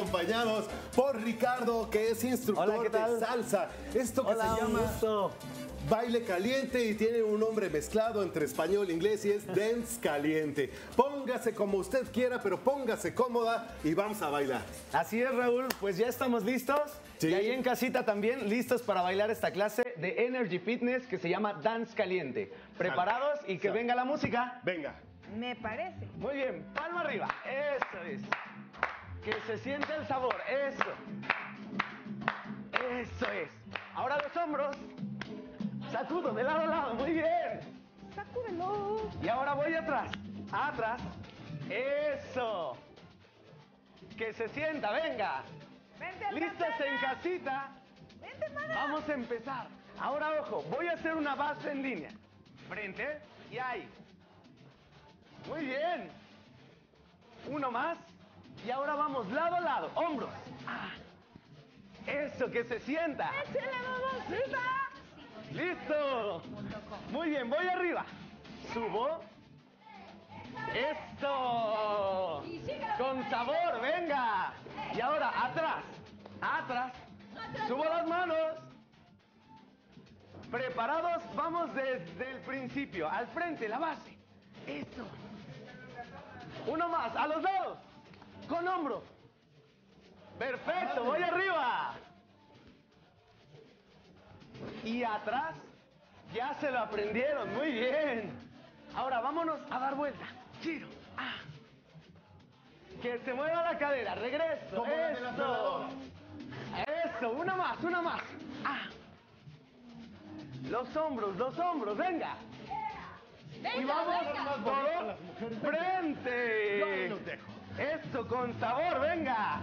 acompañados por Ricardo, que es instructor de salsa. Esto que se llama baile caliente y tiene un nombre mezclado entre español e inglés y es dance caliente. Póngase como usted quiera, pero póngase cómoda y vamos a bailar. Así es, Raúl, pues ya estamos listos. Sí. Y ahí en casita también listos para bailar esta clase de Energy Fitness que se llama Dance Caliente. ¿Preparados? Y que venga la música. Venga. Me parece. Muy bien, palma arriba. Eso es. Que se sienta el sabor. Eso. Eso es. Ahora los hombros. Sacudo de lado a lado. Muy bien. Sacúdelo. Y ahora voy atrás. Atrás. Eso. Que se sienta, venga. Vente, ¿Listos en casita? Vente, mana. Vamos a empezar. Ahora, ojo, voy a hacer una base en línea. Frente y ahí. Muy bien. Uno más. Y ahora vamos lado a lado. Hombros. Eso, que se sienta. ¡Échale, mamacita! ¡Listo! Muy bien, voy arriba. Subo. ¡Esto! Con sabor, venga. Y ahora, atrás. Atrás. Subo las manos. ¿Preparados? Vamos desde el principio. Al frente, la base. Eso. Uno más, a los lados. Con hombro. Perfecto, voy arriba. Y atrás, ya se lo aprendieron, muy bien. Ahora vámonos a dar vuelta. Giro. Que se mueva la cadera, regreso. Eso. Eso, una más, una más. Los hombros, venga. Y vamos todos frente. Eso, con sabor, venga.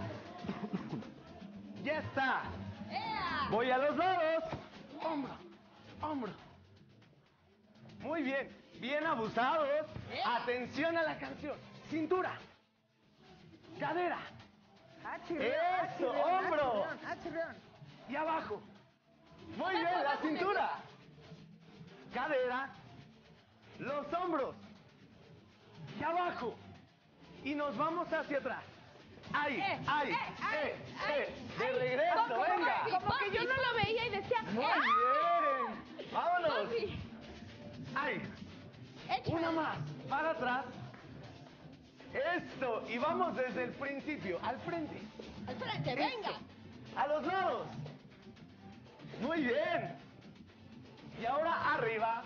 Ya está. Voy a los lados. Hombro, hombro. Muy bien, bien abusados. Atención a la canción. Cintura. Cadera. Eso, hombro. Y abajo. Muy bien, la cintura. Cadera. Los hombros. Y abajo. Y nos vamos hacia atrás. Ahí. De regreso, venga. Como que yo no lo veía y decía. Muy bien. Vámonos. Ahí. Una más. Para atrás. Esto. Y vamos desde el principio. Al frente. Al frente, venga. A los lados. Muy bien. Y ahora arriba.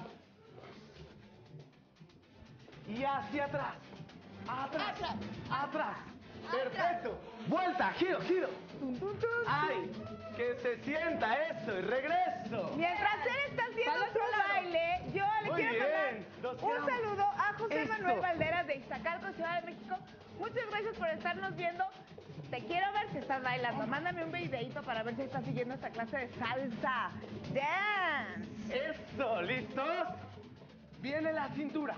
Y hacia atrás. Atrás. Perfecto. Vuelta, giro. Ay, que se sienta eso y regreso. Mientras él está haciendo su baile, yo le quiero mandar un saludo a José Manuel Valderas de Iztacalco, Ciudad de México. Muchas gracias por estarnos viendo. Te quiero ver si estás bailando. Mándame un videito para ver si estás siguiendo esta clase de salsa. Dance. Eso, ¿listos? Viene la cintura.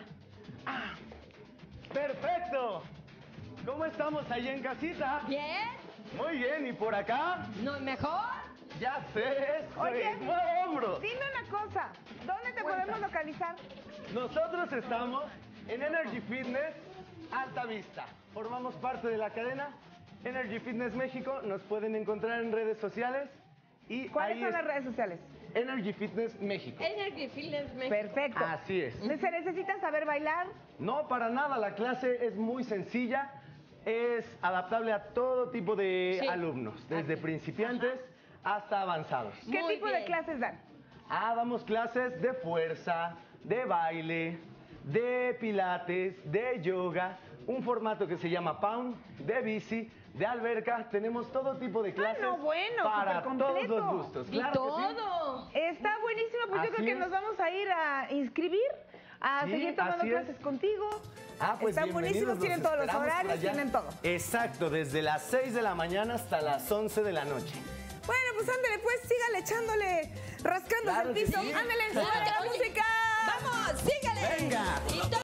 Perfecto. ¿Cómo estamos ahí en casita? Bien. Muy bien, ¿y por acá? No, mejor. Ya sé, eso. Oye, mueve hombros. Dime una cosa, ¿dónde te podemos localizar? Nosotros estamos en Energy Fitness Alta Vista. Formamos parte de la cadena Energy Fitness México. Nos pueden encontrar en redes sociales. Y ¿cuáles son las redes sociales? Energy Fitness México. Energy Fitness México. Perfecto. Así es. ¿Se necesitan saber bailar? No, para nada. La clase es muy sencilla. Es adaptable a todo tipo de alumnos, desde principiantes hasta avanzados. ¿Qué tipo de clases dan? Damos clases de fuerza, de baile, de pilates, de yoga, un formato que se llama pound, de bici, de alberca. Tenemos todo tipo de clases para todos los gustos. Claro, y todo. Sí. Está buenísimo, pues yo creo que nos vamos a ir a inscribir, a seguir tomando clases contigo. Pues están buenísimos, tienen todos los horarios, tienen todo. Exacto, desde las 6 de la mañana hasta las 11 de la noche. Bueno, pues ándale, pues sígale echándole, rascándose el piso. Ándale, ¡súbale la música! ¡Vamos, sígale! ¡Venga!